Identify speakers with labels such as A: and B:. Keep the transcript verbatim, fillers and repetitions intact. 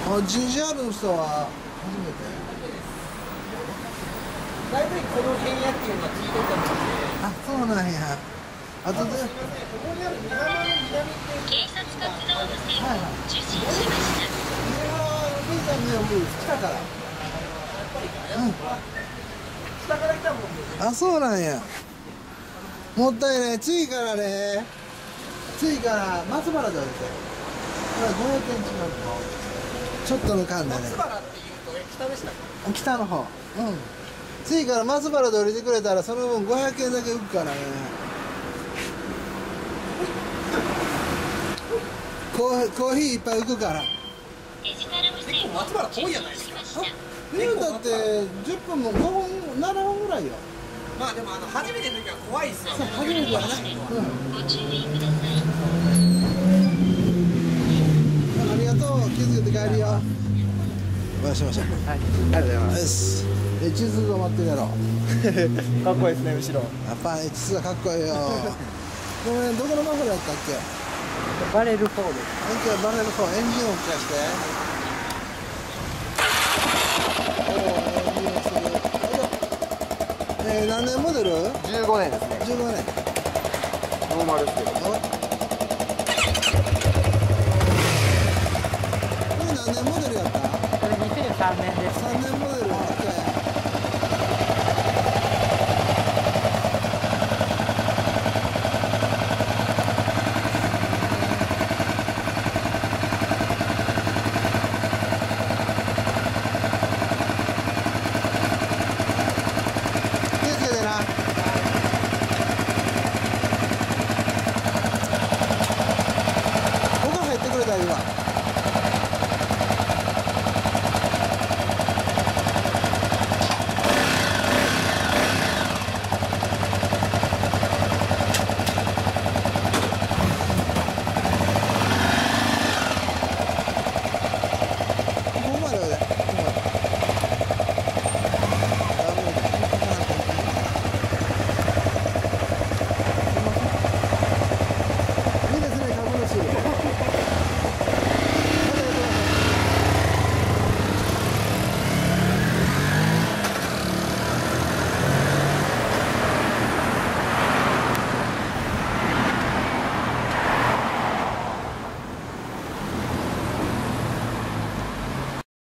A: あ、ジージーアール の人は初めて。
B: 大体この辺やっていうのは聞いてたので。
A: あ、そうなんや。あとで。
B: ここにある水浜の南って。
C: 警察活動無線を受信しました。
A: これはお兄さんのもう来たから。うん。
B: 下から来たもんです。
A: あ、そうなんや。もったいない。次からね。次から松原で降りて。これごひゃくえん違うの。ちょっとの間でね。
B: 松原っていうとえ北でしたっけ？
A: 北の方。うん。次から松原で降りてくれたらその分ごひゃくえんだけ浮くからね。コーコーヒーいっぱい浮くから。
C: デジタル無線を
B: 松原遠いやない
C: 受
B: ですか。
C: 信しました。
A: 言うだってじゅっぷんもごほんななほんぐらいよ。
B: まあでもあの初めての時は怖いですよ。
A: 初めてはね。うん。
C: ご注意ください。
A: ありがとう。気づけて帰るよ。お会いしましょう。
B: はい。ありがとうございま
A: よし。え、地図が待ってるやろ。
B: す。かっこいいですね後ろ。
A: やっぱ地図がかっこいいよ。ごめん、どこのマフラーやったっけ？
B: バレる方です。
A: じゃあバネの方、エンジン音聞かして。おお、エンジン音する。えー、何年モデル？
B: じゅうごねんですね。
A: じゅうごねん。
B: ノーマルですけど。
A: これ何年モデルやった？
B: これにせんさんねんです。
A: さんねんモデル。